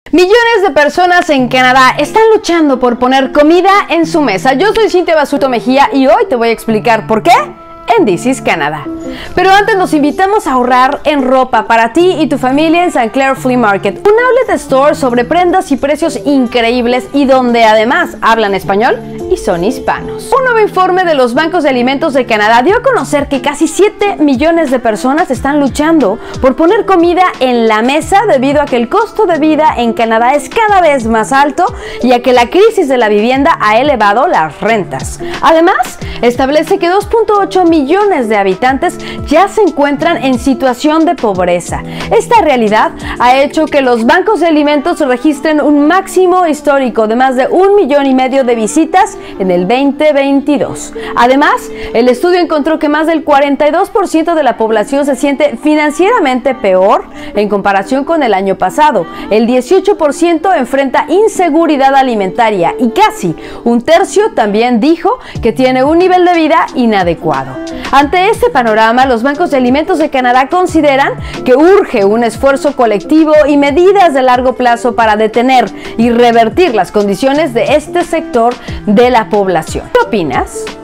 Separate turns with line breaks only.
Millones de personas en Canadá están luchando por poner comida en su mesa. Yo soy Cintia Basulto Mejía y hoy te voy a explicar por qué en This is Canada. Pero antes los invitamos a ahorrar en ropa para ti y tu familia en St. Clair Flea Market, un outlet store sobre prendas y precios increíbles y donde además hablan español y son hispanos. Un nuevo informe de los bancos de alimentos de Canadá dio a conocer que casi 7 millones de personas están luchando por poner comida en la mesa debido a que el costo de vida en Canadá es cada vez más alto y a que la crisis de la vivienda ha elevado las rentas. Además, establece que 2.8 millones de habitantes ya se encuentran en situación de pobreza. Esta realidad ha hecho que los bancos de alimentos registren un máximo histórico de más de 1,5 millones de visitas en el 2022. Además, el estudio encontró que más del 42% de la población se siente financieramente peor en comparación con el año pasado. El 18% enfrenta inseguridad alimentaria y casi un tercio también dijo que tiene un nivel de vida inadecuado. Ante este panorama, los bancos de alimentos de Canadá consideran que urge un esfuerzo colectivo y medidas de largo plazo para detener y revertir las condiciones de este sector de la población. ¿Qué opinas?